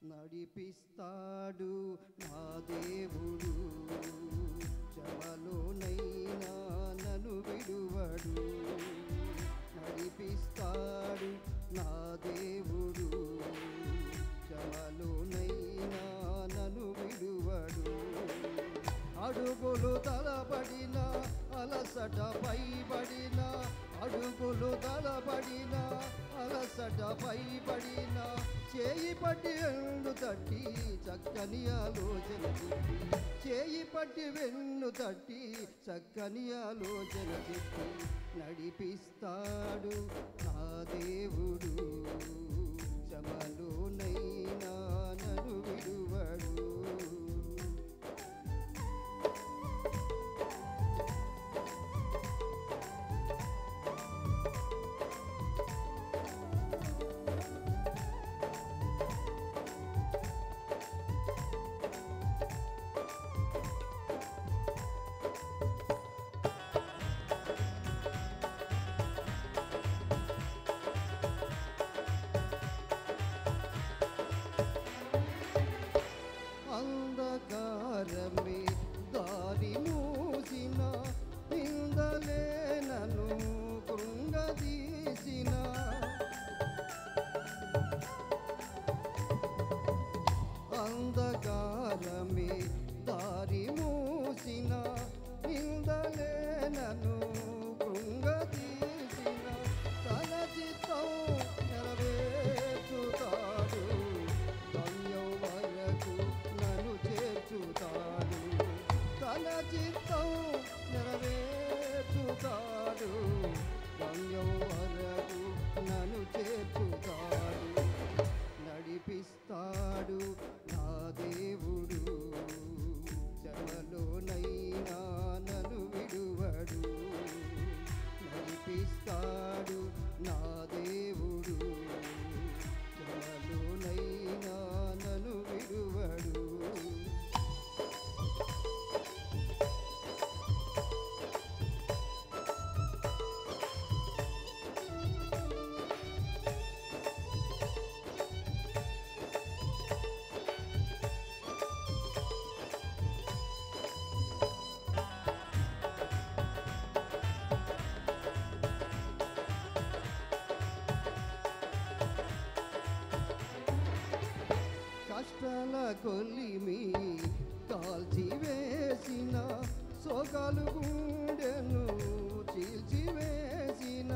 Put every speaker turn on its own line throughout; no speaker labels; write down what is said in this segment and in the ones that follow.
నడిపిస్తాడు నా దేవుడు, శ్రమలోనైనా నన్ను విడువడు. నడిపిస్తాడు నా దేవుడు, శ్రమలోనైనా నన్ను విడువడు. అడుగులు తలబడిన అలసట పైబడిన, అడుగులు తలబడిన అలసట పైబడిన, చేయి పట్టి వెన్ను తట్టి చక్కని ఆలోచన చెప్పి, చేయి పట్టి వెన్ను తట్టి చక్కని ఆలోచన చెప్పి, నడిపిస్తాడు నా దేవుడు, శ్రమలోనైనా నన్ను విడువడు. అంధకారమే దారి మూసిన, నిందలే నన్ను కృంగదీసిన, అంధకారమే దారి మూసిన, నిందలే నన్ను కృంగదీసిన, తన చిత్తం నెరవేర్చుతాడు, గమ్యం వరకు నన్ను చేర్చుతాడు. తన చిత్తం నెరవేర్చుతాడు, గమ్యం వరకు నన్ను చేర్చుతాడు. నడిపిస్తాడు నా దేవుడు, శ్రమలోనైనా నన్ను విడువడు. నడిపిస్తాడు నా దేవుడు, శ్రమలోనైనా నన్ను విడువడు. కష్టాల కొలిమి కాల్చివేసిన, సోకాలు గుండెను చీల్చివేసిన,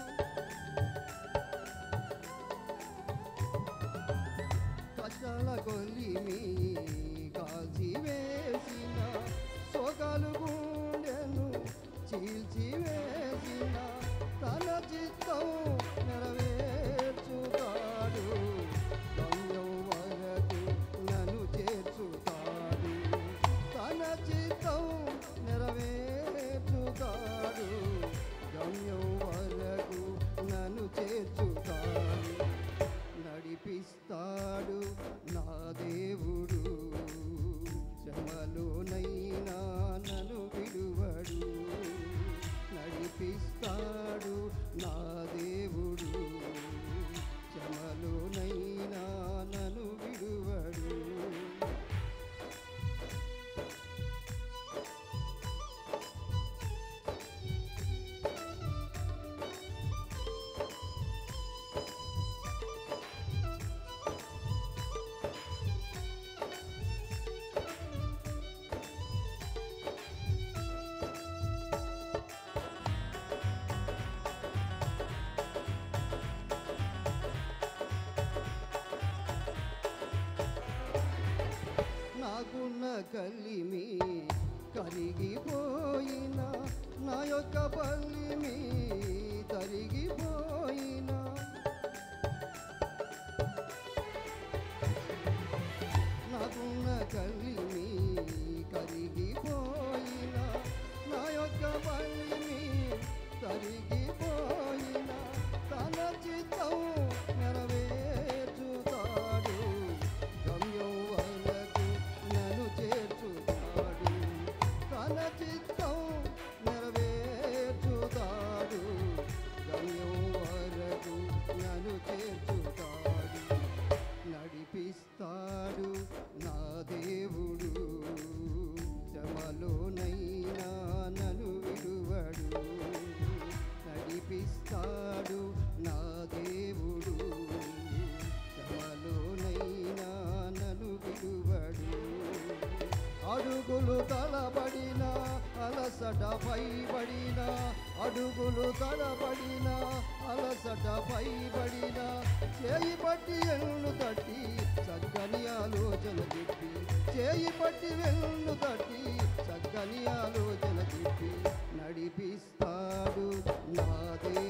కష్టాల కొలిమి కాల్చివేసిన, సోకాలు గుండెను చీల్చివేసిన, తన చిత్తం నెరవేర్చుతాడు, గమ్యం వరకు నన్ను చేర్చుతాడు. తన చిత్తం నెరవేర్చుతాడు, గమ్యం వరకు నన్ను చేర్చుతాడు. నడిపిస్తాడు నా దేవుడు, శ్రమలోనైనా నన్ను విడువడు. నడిపిస్తాడు నా దేవుడు, శ్రమలోనైనా నన్ను విడువడు. నాకున్న కలిమి కరిగిపోయిన, నా యొక్క పల్లిమి తరిగిపోయిన, నాకున్న కలిమి కరిగిపోయిన, నా యొక్క పల్లిమి తరిగిపోయిన, తన చిత్తం నెరవేర్చుతాడు, గమ్యం వరకు నన్ను చేర్చుతాడు. అడుగులు తడబడిన అలసట పైబడిన అడుగులు తడబడిన అలసట పైబడిన చేయి పట్టి వెన్ను తట్టి చక్కని ఆలోచన తిప్పి చేయి పట్టి వెన్ను తట్టి చక్కని ఆలోచన తిప్పి నడిపిస్తాడు నా దేవుడు